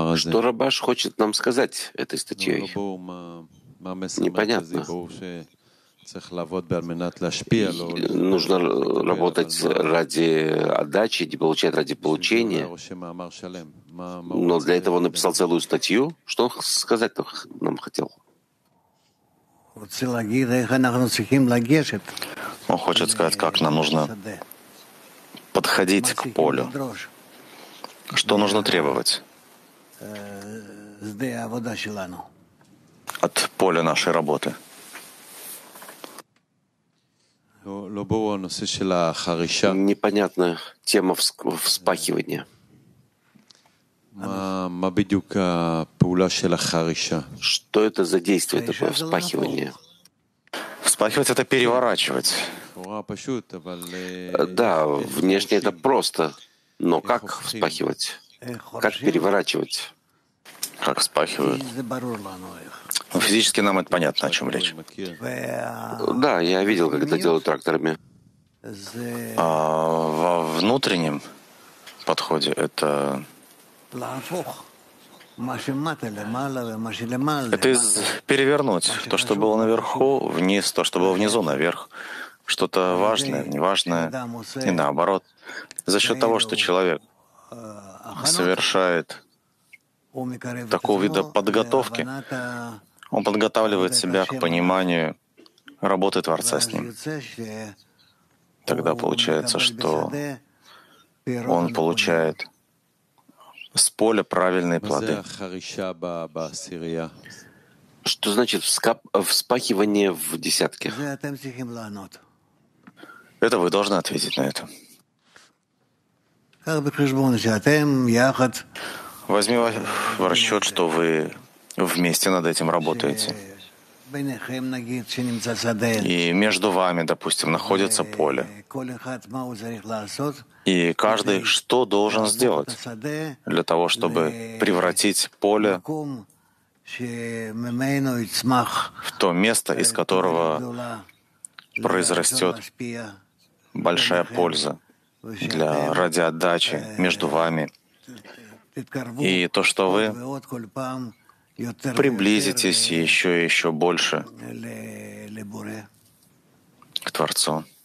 Что Рабаш хочет нам сказать этой статьей? Непонятно. Нужно работать ради отдачи, не получать ради получения. Но для этого он написал целую статью. Что он сказать нам хотел? Он хочет сказать, как нам нужно подходить к полю. Что нужно требовать от поля нашей работы? Непонятная тема вспахивания. Что это за действие такое, вспахивание? Вспахивать — это переворачивать. Да, внешне это просто, но как вспахивать? Как переворачивать? Как вспахивают? Ну, физически нам это понятно, о чем речь. Да, я видел, как это делают тракторами. А во внутреннем подходе это перевернуть то, что было наверху, вниз, то, что было внизу, наверх. Что-то важное, неважное, и наоборот. За счет того, что человек совершает такого вида подготовки, он подготавливает себя к пониманию работы Творца с ним. Тогда получается, что он получает с поля правильные плоды. Что значит вспахивание в десятке? Это вы должны ответить на это. Возьми в расчет, что вы вместе над этим работаете. И между вами, допустим, находится поле. И каждый что должен сделать для того, чтобы превратить поле в то место, из которого произрастет большая польза ради отдачи между вами. И то, что вы приблизитесь еще и еще больше к Творцу.